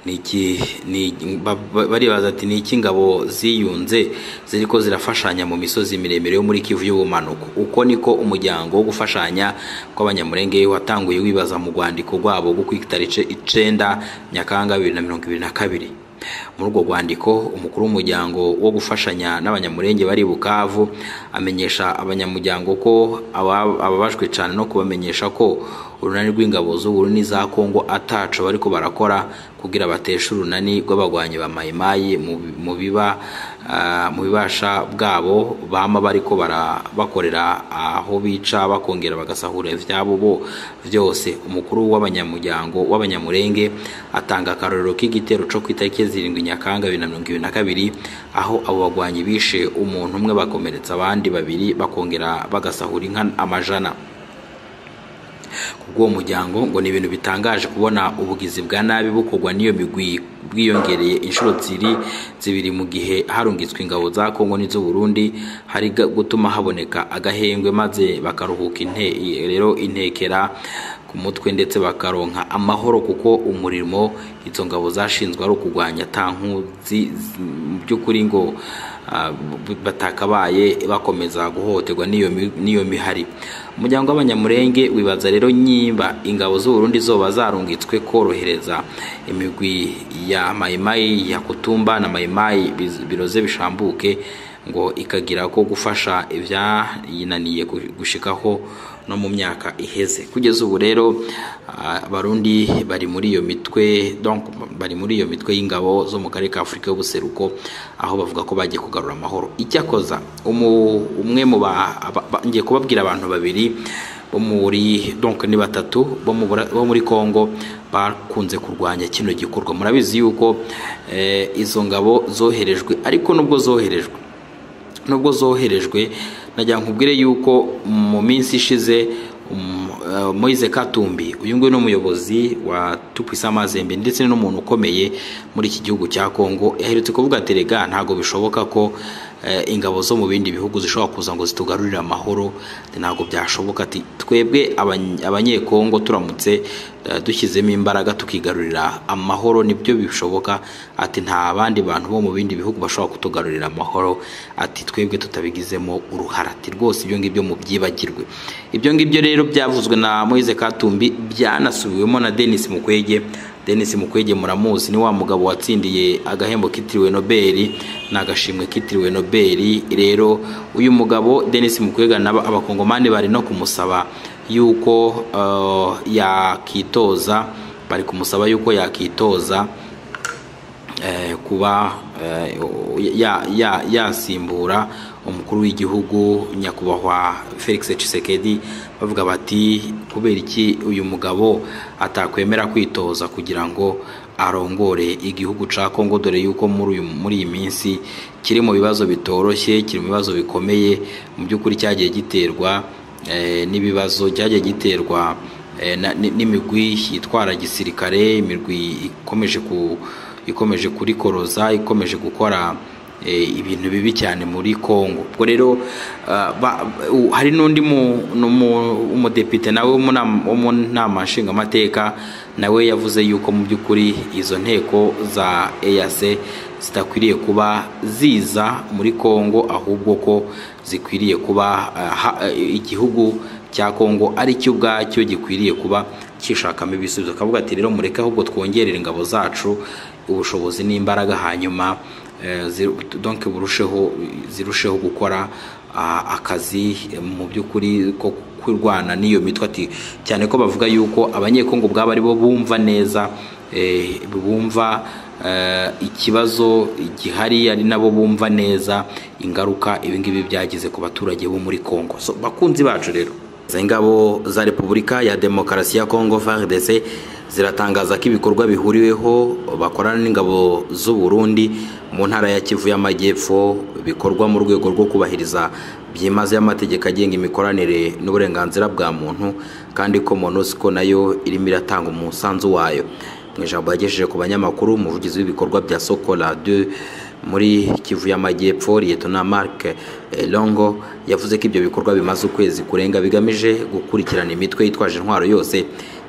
baribaza ati ni iki ingabo ziyunze ziriko zirafashanya mu misozi miremire yo muri Kivu y'ubumanuko. Uko niko umuryango wo gufashanya kw'abanyamurenge watanguye wibaza mu rwandiko rwabo gwo kwitarice 9 Nyakanga 2022. Muri urwo rwandiko umukuru w'umuryango wo gufashanya n'abanyamurenge bari Bukavu amenyesha abanyamuryango ko ababajwe cyane no kubamenyesha ko urunani rw'ingabo z'Uburundi za Kongo ataco bariko barakora kugira batesha urunani rw'abagwanyi ba Mayimayi mu bibasha bwabo bama bariko bakorera aho bica bakongera bagasahura ivyabo bo vyose. Umukuru w'abanyamuryango w'abanyamurenge atanga akarorero k'igitero co kwitariki 7 Nyakanga 2022 aho abo bagwanyi bishe umuntu umwe bakomeretsa abandi babiri bakongera bagasahura inka amajana. Kubwo muryango ngo ni ibintu bitangaje kubona ubugizi bwa nabi bukogwa niyo migwi bwiyongereye inshuro zibiri mu gihe harungitswe ingabo za Kongo n'izo Burundi, hari gutuma haboneka agahengwe maze bakaruhuka rero intekera ku mutwe ndetse bakaronka amahoro, kuko umurimo izo ngabo zashinzwe ari ukugwanya tankuzi by'ukuri ngo batakabaye bakomeza guhoterwa niyo mihari. Umuryango w'abanyamurenge wibaza rero nyimba ingabo z'Uburundi zoba zarungitswe korohereza imigwi ya Mayimayi ya Kutumba na Mayimayi biroze bishambuke ngo ikagira ko gufasha ivya yinaniye gushikaho no mu myaka iheze. Kugeza ubu rero abarundi bari muri iyo mitwe, donc bari muri iyo mitwe y'ingabo zo mu karere ka Afrika y'ubuseruko, aho bavuga ko bagiye kugarura amahoro. Icyakoza umwe mu ngiye kubabwira abantu babiri bo muri donc ni batatu bo muri Kongo bakunze kurwanya kino gikorwa. Murabizi yuko izo ngabo zoherejwe, ariko nubwo zoherejwe najya nkubwire yuko mu minsi ishize Moise Katumbi uyu nguyu n'umuyobozi wa Tukwisa Mazembe ndetse n'umuntu ukomeye muri iki gihugu cya Kongo yaherutse kuvuga ati rega ntago bishoboka ko ingabo zo mu bindi bihugu zishobora kuza ngo zitugarurire amahoro, ntago byashoboka. Ati twebwe abanyekongo turamutse dushyizemo imbaraga tukigarurira amahoro nibyo bishoboka. Ati nta bandi bantu bo mu bindi bihugu bashobora kutugarurira amahoro, ati twebwe tutabigizemo uruhara. Ati rwose ibyo ngibyo mu byibagirwe. Ibyo ngibyo rero byavuzwe na Moise Katumbi byanasubiwemo na Denis Mukwege. Denis Mukwege muramuzi ni wa mugabo watsindiye agahembo kitiriwe Nobel n'agashimwe kitiriwe Nobel. Rero uyu mugabo Denis Mukwege abakongomani bari no kumusaba yuko yakitoza, bari kumusaba yuko yakitoza kuba yasimbura umukuru w'igihugu nyakubahwa Felix Tshisekedi. Bavuga bati kubera iki uyu mugabo atakwemera kwitoza kugira ngo arongore igihugu ca Kongo, dore yuko muri iyi minsi kiri mu bibazo bitoroshye, kiri mu bibazo bikomeye mu by'ukuri, cyagiye giterwa n'ibibazo, cyagiye giterwa n'imigwi yitwara gisirikare, imigwi ikomeje kurikoroza, ikomeje gukora ibintu bibi cyane muri Kongo. Ubwo rero hari n'undi umudepite nawe mu nama nshingamateka nawe yavuze yuko mu by'ukuri izo nteko za EAC zitakwiriye kuba ziza muri Kongo, ahubwo ko zikwiriye kuba igihugu cya Kongo ari cyo ubwacyo gikwiriye kuba kishakamo ibisubizo. Kavuga ati rero mureke ahubwo twongerera ingabo zacu ubushobozi n'imbaraga, hanyuma donc zirusheho gukora akazi mu by'ukuri ko kurwana n'iyo mitwe. Ati cyane ko bavuga yuko abanyekongo bwabo ari bo bumva neza, bumva ikibazo gihari, ari nabo bumva neza ingaruka ibingibi byagize ku baturage bo muri Kongo. So bakunzi bacu rero, ingabo za Repubulika ya Demokarasi ya Kongo FARDC ziratangaza ko ibikorwa bihuriweho bakorana n'ingabo z'u Burundi mu ntara ya Kivu y'Amajyepfo bikorwa mu rwego rwo kubahiriza byimaze y'amategeko agenga imikoranire n'uburenganzira bwa muntu, kandi ko MONUSCO nayo irimo iratanga umusanzu wayo. Mu ijambo yagejeje ku banyamakuru, umuvugizi w'ibikorwa bya Sokola 2 muri Kivu y'Amajyepfo Lieutenant Marc Longo yavuze ko ibyo bikorwa bimaze ukwezi kurenga bigamije gukurikirana imitwe yitwaje intwaro yose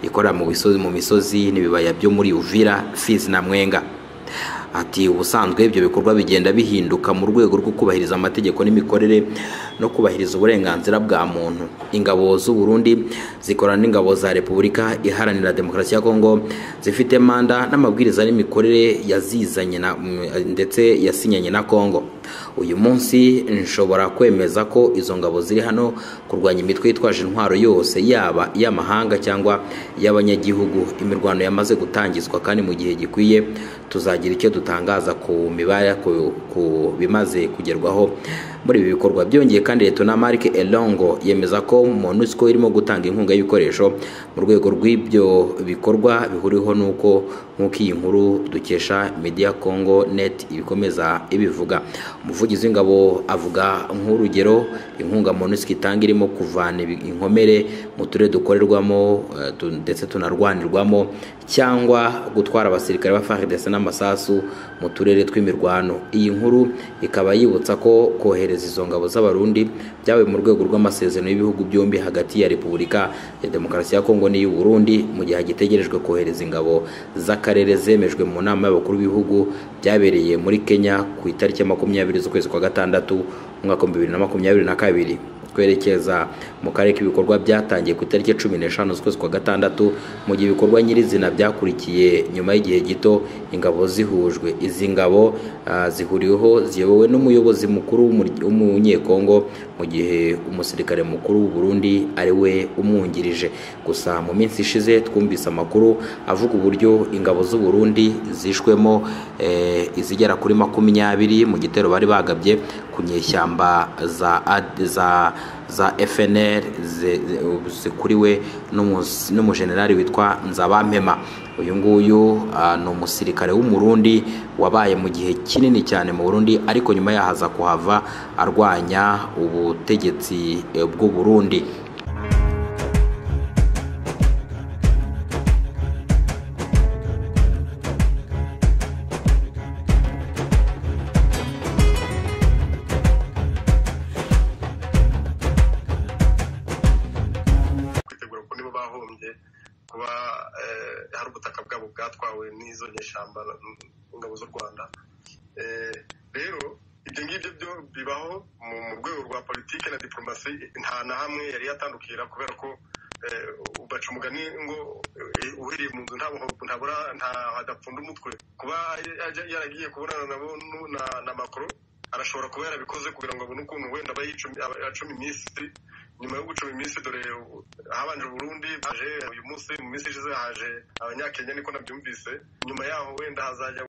ikorera mu misozi n'ibibaya byo muri Uvira, Fizi na Mwenga. Ati ubusanzwe ibyo bikorwa bigenda bihinduka mu rwego rwo kubahiriza amategeko n'imikorere no kubahiriza uburenganzira bwa muntu. Ingabo z'u Burundi zikorana n'ingabo za Repubulika Iharanira Demokarasi ya Kongo zifite manda n'amabwiriza n'imikorere yazizanye ndetse yasinyanye na Kongo. Uyu munsi nshobora kwemeza ko izo ngabo ziri hano kurwanya imitwe yitwaje intwaro yose, yaba y'amahanga cyangwa y'abanyagihugu. Imirwano yamaze gutangizwa kandi mu gihe gikwiye tuzagira icyo dutangaza ku mibare ku bimaze kugerwaho muri ibi bikorwa. Byongeye kandi Leta Marc Elongo yemeza ko MONUSCO irimo gutanga inkunga y'ibikoresho mu rwego rw'ibyo bikorwa bihuriho nk'uko iyi nkuru dukesha Media Congo Net ibikomeza ibivuga. Umuvugizi w'ingabo avuga nk'urugero inkunga MONUSCO itanga irimo kuvana inkomere mu turere dukorerwamo ndetse tunarwanirwamo cyangwa gutwara abasirikare ba FARDC n'amasasu mu turere tw'imirwano. Iyi nkuru ikaba yibutsa ko kohereza izo ngabo z'abarundi byawe mu rwego rw'amasezerano y'ibihugu byombi hagati ya Repubulika ya Demokarasi ya Kongo n'iy'u Burundi mu gihe gitegerejwe kohereza ingabo z'akarere zemejwe mu nama y'abakuru b'ibihugu byabereye muri Kenya ku itariki 20 z'ukwezi kwa gatandatu umwaka 2022. Kwerekeza mu karere k'ibikorwa byatangiye ku itariki 15 z'ukwezi kwa gatandatu mu gihe ibikorwa nyirizina byakurikiye nyuma y'igihe gito ingabo zihujwe. Izi ngabo zihuriweho ziyobowe n'umuyobozi mukuru w'umunyekongo mu gihe umusirikare mukuru w'u Burundi ari we umwungirije. Gusa mu minsi ishize twumvise amakuru avuga uburyo ingabo z'u Burundi zishwemo izigera kuri 20 mu gitero bari bagabye ku nyeshyamba za FNL zikuriwe n'umujenerali witwa Nzabampema. Uyu nguyu ni umusirikare w'umurundi wabaye mu gihe kinini cyane mu Burundi, ariko nyuma yahaza kuhava arwanya ubutegetsi bw'u Burundi. kuba hari ubutaka bwabo bwatwawe n'izo nyeshyamba ingabo z'u Rwanda. Rero ibyo ngibyo byo bibaho mu rwego rwa politike na diplomasi, nta na hamwe yari yatandukira, kubera ko ubaca umugani ngo uhiriye mu nzu nta hadapfunda umutwe. Kuba yaragiye kubonana nabo na Macron arashobora kuba yarabikoze kugira ngo abone ukuntu wenda acuma iminsi. Nyuma yo gucuma iminsi, dore habanje Burundi, haje uyu munsi, mu minsi ishize haje abanyakenya, niko nabyumvise. Nyuma yaho wenda hazajya